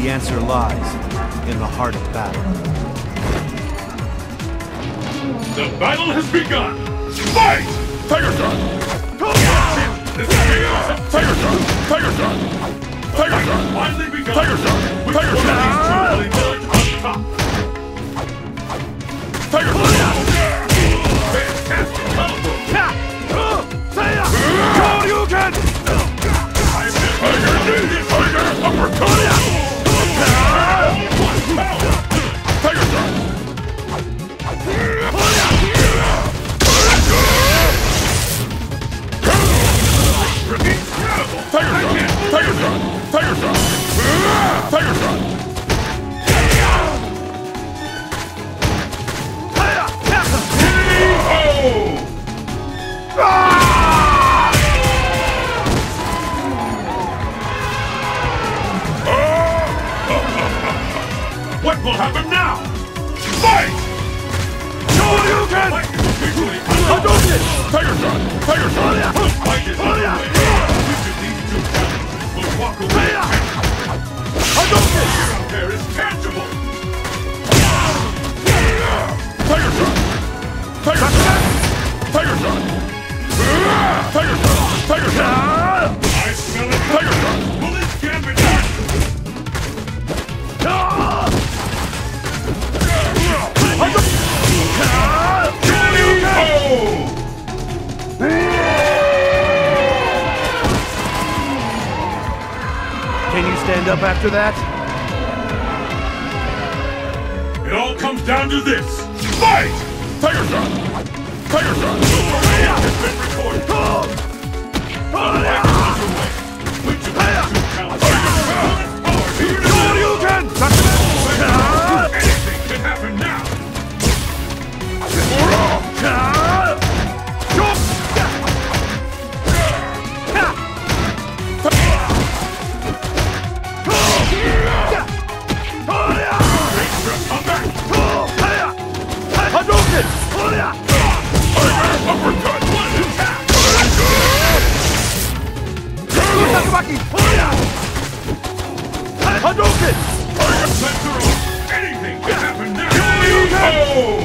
The answer lies in the heart of battle. The battle has begun! Fight! Tiger Shot! This is Tiger Shot! Tiger Shot! Tiger Shot! Finally begun! Tiger Shot! Tiger Shot! Village on top! Tiger Shot! Fantastic combo! Shoryuken! Tiger Ninja! Tiger Uppercut! Tiger Shot! Tiger Shot! Tiger Shot! Tiger Shot! Tiger Shot! What will happen now? Fight! Shoryuken! Hadouken! Tiger Shot! Tiger Shot! Fight is underway! Which of these two talents will walk away? Hadouken! The hero there is tangible! Tiger Shot! Tiger Shot! Tiger Shot! Tiger Shot! Tiger Shot! I smell it! Tiger Shot! Will this gambit work? Can you stand up after that? It all comes down to this! Fight! Tiger Shot! Tiger Shot! The parade has been recorded! The fight is underway! Which of these two talents will its power here to anything can happen now! Hadouken! Uppercut! One attack! Takamaki! Hadouken! Anything can happen now!